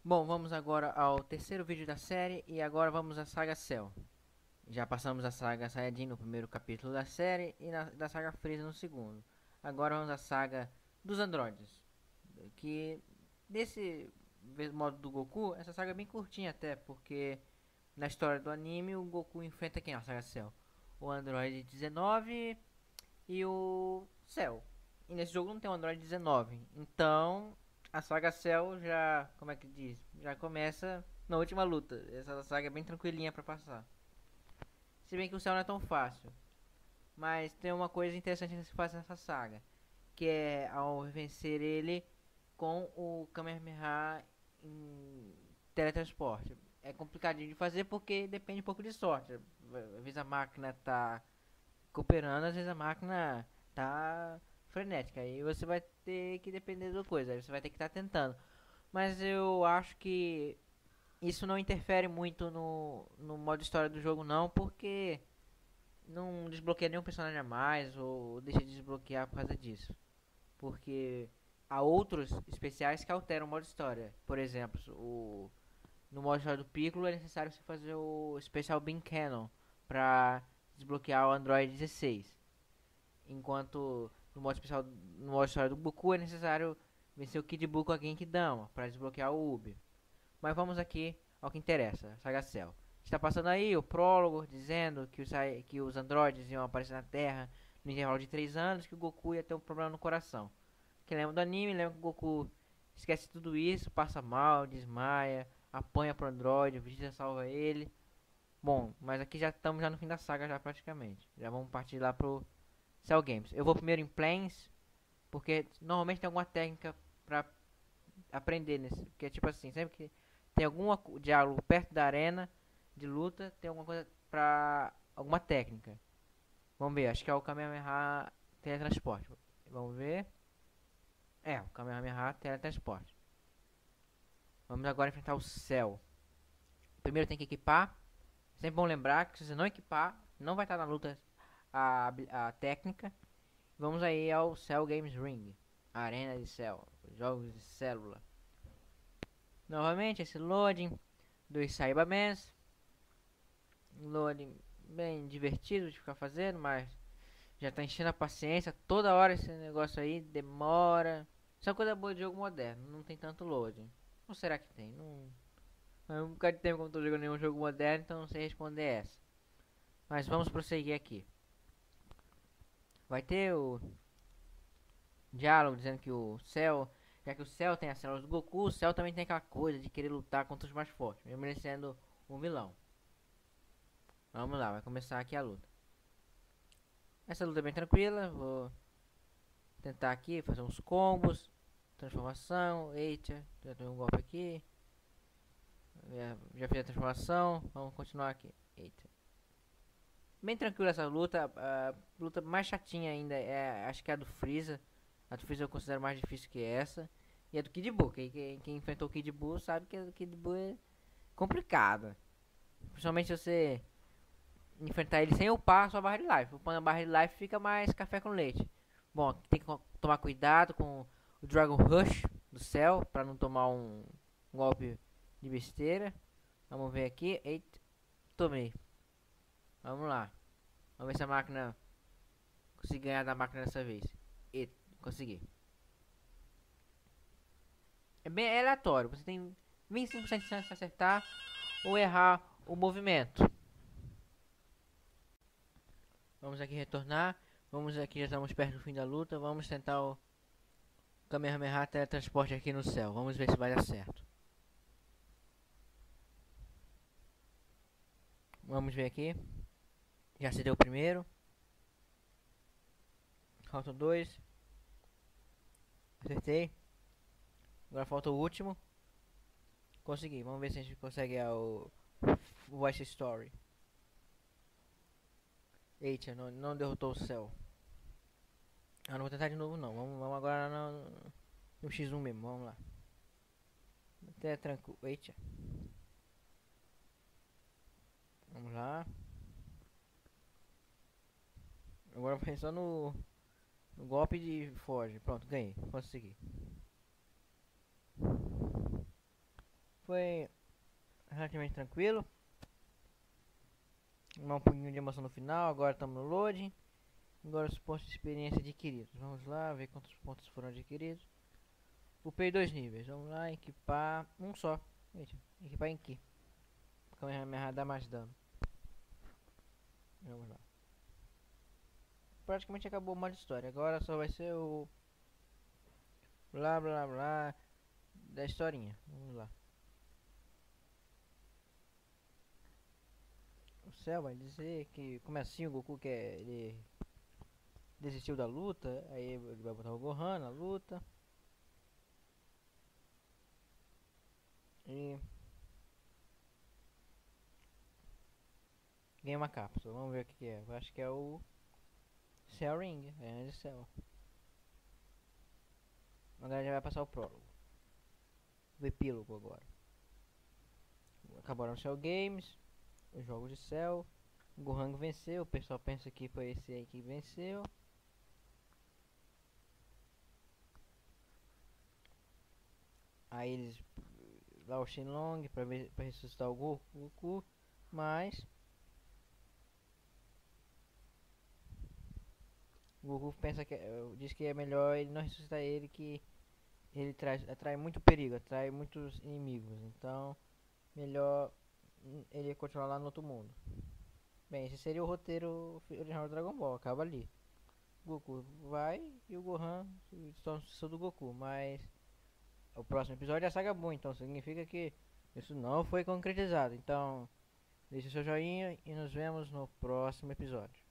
Bom, vamos agora ao terceiro vídeo da série e agora vamos à saga Cell. Já passamos a saga Saiyajin no primeiro capítulo da série e da saga Freeza no segundo. Agora vamos à saga dos androides, que nesse modo do Goku, essa saga é bem curtinha até, porque na história do anime o Goku enfrenta quem na saga Cell? O Android 19 e o Cell. E nesse jogo não tem o Android 19. Então, a saga Cell já, como é que diz? Já começa na última luta. Essa saga é bem tranquilinha pra passar. Se bem que o Cell não é tão fácil. Mas tem uma coisa interessante que se faz nessa saga. Que é ao vencer ele com o Kamehameha em teletransporte. É complicadinho de fazer porque depende um pouco de sorte. Às vezes a máquina tá cooperando, às vezes a máquina tá frenética. Aí você vai ter que depender da coisa, aí você vai ter que estar tentando. Mas eu acho que isso não interfere muito no modo história do jogo não, porque não desbloqueia nenhum personagem a mais ou deixa de desbloquear por causa disso. Porque há outros especiais que alteram o modo história. Por exemplo, no modo história do Piccolo é necessário você fazer o especial Beam Cannon para desbloquear o Android 16. Enquanto no modo história do Goku é necessário vencer o Kid Buu com a Genkidama para desbloquear o Ubi. Mas vamos aqui ao que interessa, Saga Cell. Está passando aí o prólogo dizendo que os androides iam aparecer na Terra no intervalo de 3 anos, que o Goku ia ter um problema no coração. Quem lembra do anime, lembra que o Goku esquece tudo isso, passa mal, desmaia, apanha pro androide, o Vegeta salva ele. Bom, mas aqui já estamos já no fim da saga já praticamente. Já vamos partir lá pro Cell Games. Eu vou primeiro em Planes, porque normalmente tem alguma técnica pra aprender nesse. Porque é tipo assim, sempre que tem algum diálogo perto da arena de luta, tem alguma coisa pra. Alguma técnica. Vamos ver, acho que é o Kamehameha Teletransporte. Vamos ver. É, o Kamehameha Teletransporte. Vamos agora enfrentar o Cell. Primeiro tem que equipar. Sempre bom lembrar que se você não equipar, não vai estar na luta a técnica. Vamos aí ao Cell Games Ring, a arena de Cell, jogos de célula. Novamente esse loading dos Saibamans, um loading bem divertido de ficar fazendo, mas já tá enchendo a paciência. Toda hora esse negócio aí demora. Isso é uma coisa boa de jogo moderno, não tem tanto loading. Ou será que tem? Não. Faz um bocado de tempo que eu não tô jogando nenhum jogo moderno, então não sei responder essa. Mas vamos prosseguir aqui. Vai ter o diálogo dizendo que o Cell, já que o Cell tem as células do Goku, o Cell também tem aquela coisa de querer lutar contra os mais fortes, mesmo ele sendo um vilão. Vamos lá, vai começar aqui a luta. Essa luta é bem tranquila, vou tentar aqui fazer uns combos, transformação, eita, já tem um golpe aqui, já fiz a transformação, vamos continuar aqui, eita. Bem tranquila essa luta, a luta mais chatinha ainda é, acho que é a do Freeza. A do Freeza eu considero mais difícil que essa. E a do Kid Buu, quem enfrentou o Kid Buu sabe que a do Kid Buu é complicada. Principalmente se você enfrentar ele sem upar a sua barra de life. Upando a barra de life fica mais café com leite. Bom, tem que tomar cuidado com o Dragon Rush do céu, para não tomar um golpe de besteira. Vamos ver aqui. Eita, tomei. Vamos lá. Vamos ver se a máquina consegui ganhar da máquina dessa vez. E consegui. É bem aleatório. Você tem 25% de chance de acertar ou errar o movimento. Vamos aqui retornar. Vamos aqui, já estamos perto do fim da luta. Vamos tentar o Kamehameha teletransporte aqui no céu. Vamos ver se vai dar certo. Vamos ver aqui. Já se deu o primeiro. Faltam dois. Acertei. Agora falta o último. Consegui. Vamos ver se a gente consegue o Voice Story. Eita, não derrotou o céu. Ah, não vou tentar de novo não. Vamos agora no X1 mesmo. Vamos lá. Até tranquilo. Eita. Vamos lá. Agora vai só no golpe de foge. Pronto, ganhei. Consegui. Foi relativamente tranquilo. Um pouquinho de emoção no final. Agora estamos no loading. Agora os pontos de experiência adquiridos. Vamos lá ver quantos pontos foram adquiridos. Upei 2 níveis. Vamos lá, equipar um só. Eita, equipar em que? Kamehameha dá mais dano. Vamos lá. Praticamente acabou o modo história. Agora só vai ser o blá blá blá da historinha. Vamos lá. O Cell vai dizer que, como é assim, o Goku quer, ele desistiu da luta, aí ele vai botar o Gohan na luta. E ganha uma cápsula. Vamos ver o que é. Eu acho que é o Cell Ring, é de Cell. Agora já vai passar o prólogo. O epílogo agora. Acabaram os Cell Games, os jogos de Cell. O Gohan venceu, o pessoal pensa que foi esse aí que venceu. Aí eles lá o Shenlong pra ressuscitar o Goku, mas o Goku pensa que diz que é melhor ele não ressuscitar ele, que ele atrai muito perigo, atrai muitos inimigos, então melhor ele continuar lá no outro mundo. Bem, esse seria o roteiro original do Dragon Ball, acaba ali. O Goku vai e o Gohan se torna o do Goku, mas o próximo episódio é a Saga Buu, então significa que isso não foi concretizado. Então, deixe seu joinha e nos vemos no próximo episódio.